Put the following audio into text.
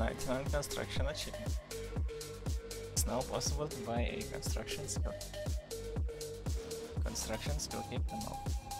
99 construction achievement. It's now possible to buy a construction skill. Construction skill keep them up.